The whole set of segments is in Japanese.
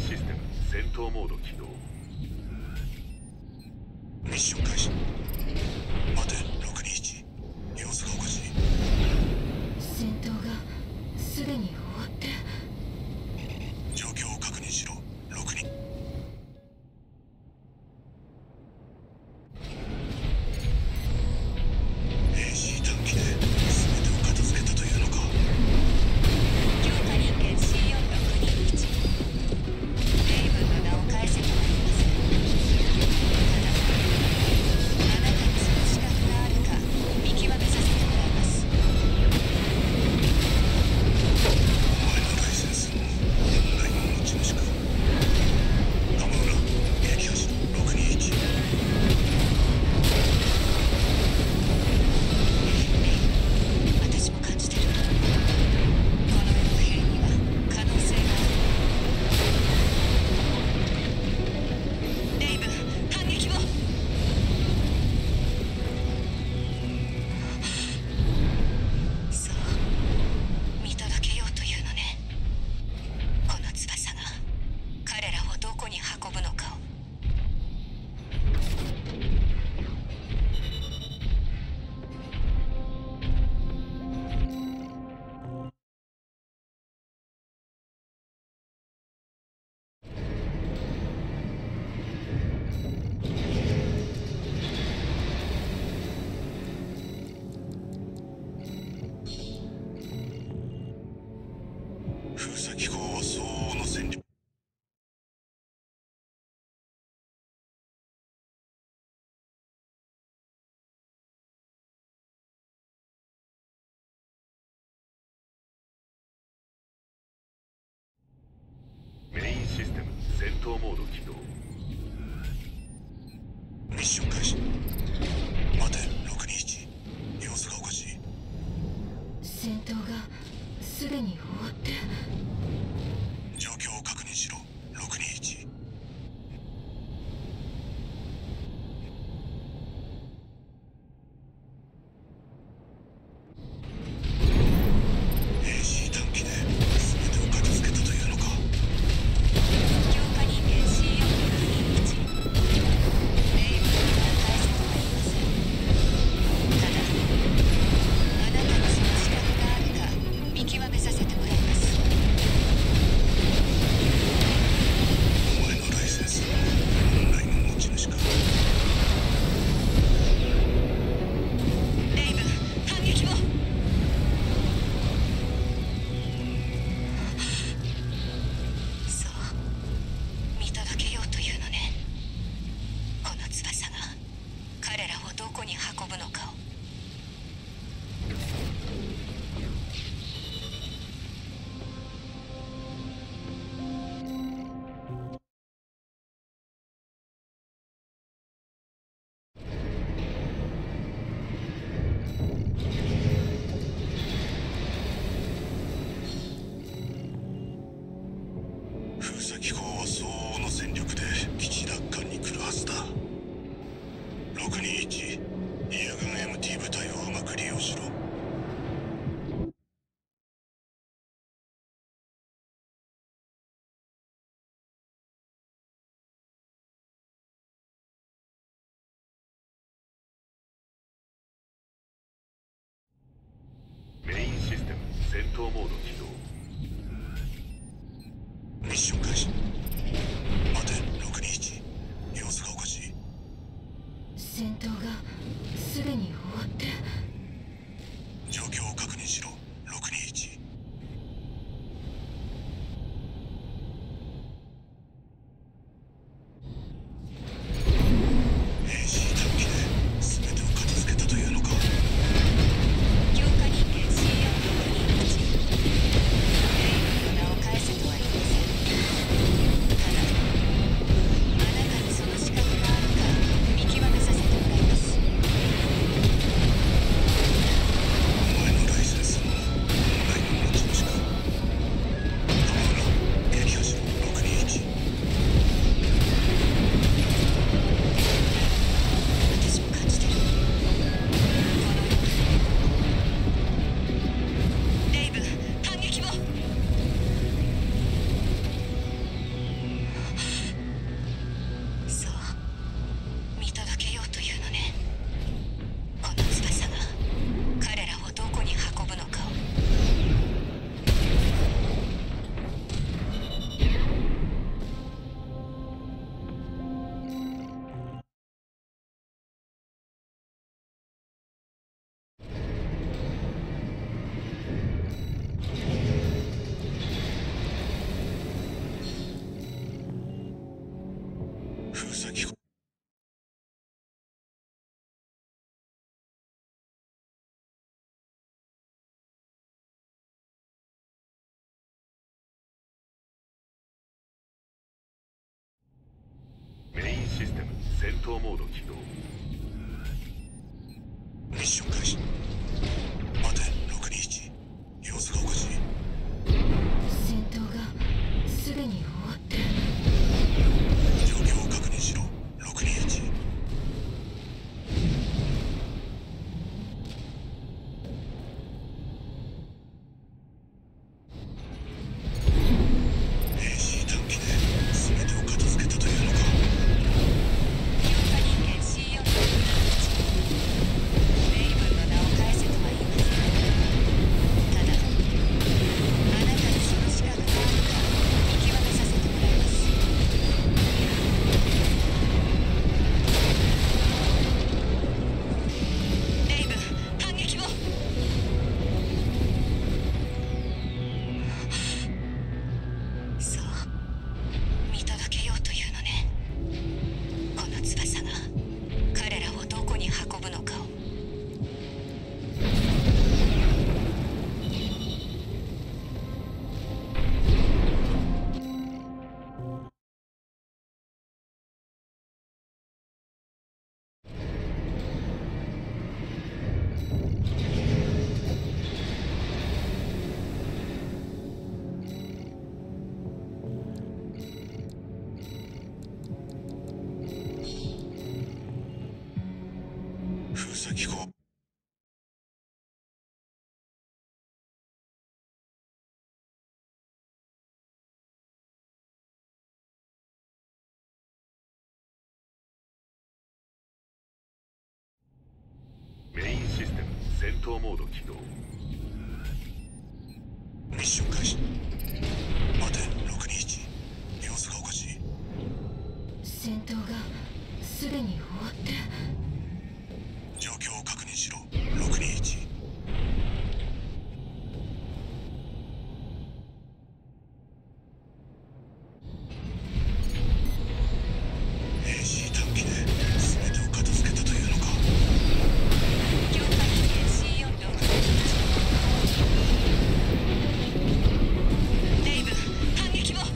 システム戦闘モード起動。 ミッション開始。待て、621。様子がおかしい。 戦闘がすでに終わって。 状況を確認しろ、62。AC 短期で全てを片付けたというのか。 強化人間 C4621。レイブンの名を返せとは言いません。ただ、あなたにその資格があるか見極めさせてもらいます。 お前のライセンスも本来の持ち主か。浜浦、撃破しろ、621。 私も感じてる。この世の兵には可能性がある。レイブン、反撃を。そう見届けようというのね。この翼が彼らをどこに運ぶのかを。 封鎖機構は相応の戦力。 メインシステム戦闘モード起動。 ミッション開始。待て、621。様子がおかしい。 戦闘がすでに終わって。 状況を確認しろ、621。AC 短期で全てを片付けたというのか。 強化人間 C4621。レイブンの名を返せとは先ほメインシステム戦闘モード起動。 ミッション開始。待て621、様子がおかしい。 戦闘がすでに終わって。 状況を確認しろ621。AC 短期で全てを片付けたというのか。 強化人間 C4 のレイブンの名を返せとは言いません。ただあなたにその資格があるか見極めさせてもらいます。レイブン、反撃を。そう見届けようというのね。この翼が彼らをどこに運ぶのかを。 封鎖機構。 メインシステム戦闘モード起動。 ミッション開始。待て621、様子がおかしい。 戦闘がすでに終わって。 状況を確認しろ621。AC 短期で全てを片付けたというのか。 強化人間 C4 621。レイブン、反撃を。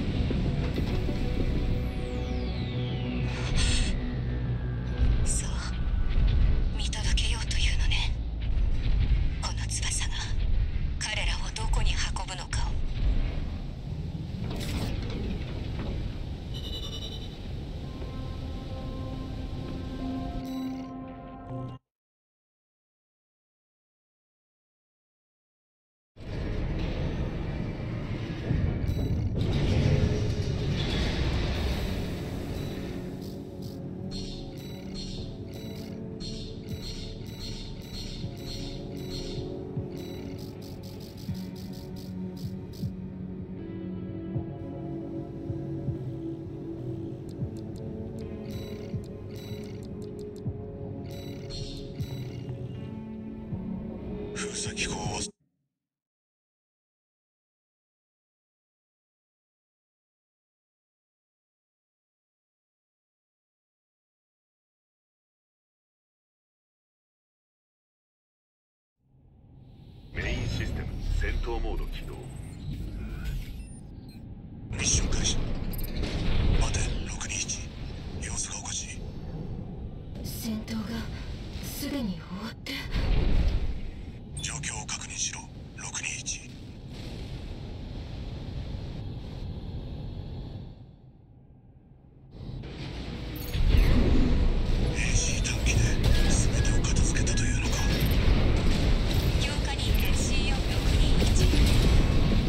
そう見届けようというのね。この翼が彼らをどこに運ぶのかを。 封鎖機構を。 メインシステム戦闘モード起動。 ミッション開始。待て621、様子がおかしい。 戦闘がすでに終わって。 状況を確認しろ621。AC 短期で全てを片付けたというのか。 強化人間 C4 621。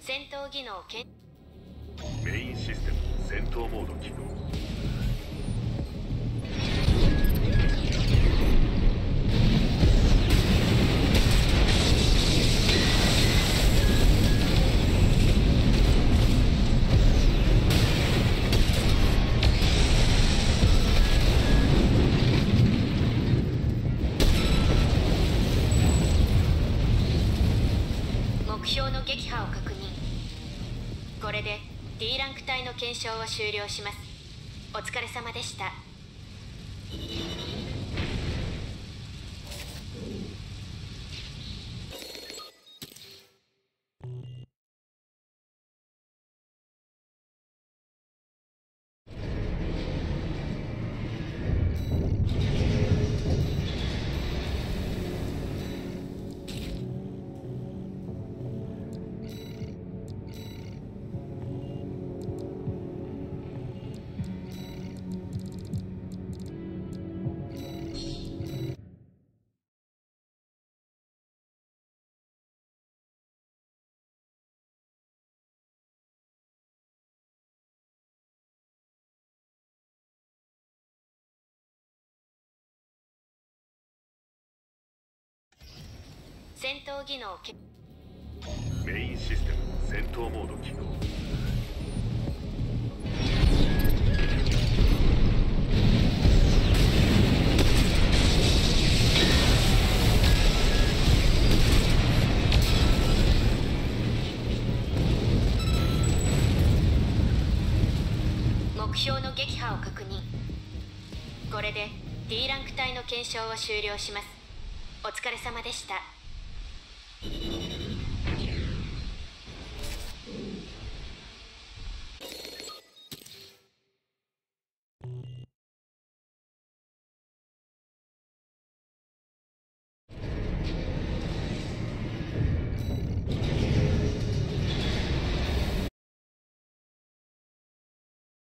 戦闘技能検メインシステム戦闘モード起動。 目標の撃破を確認。これで D ランク帯の検証を終了します。お疲れ様でした。戦闘技能けメインシステム戦闘モード起動。 目標の撃破を確認。これで D ランク帯の検証を終了します。お疲れ様でした。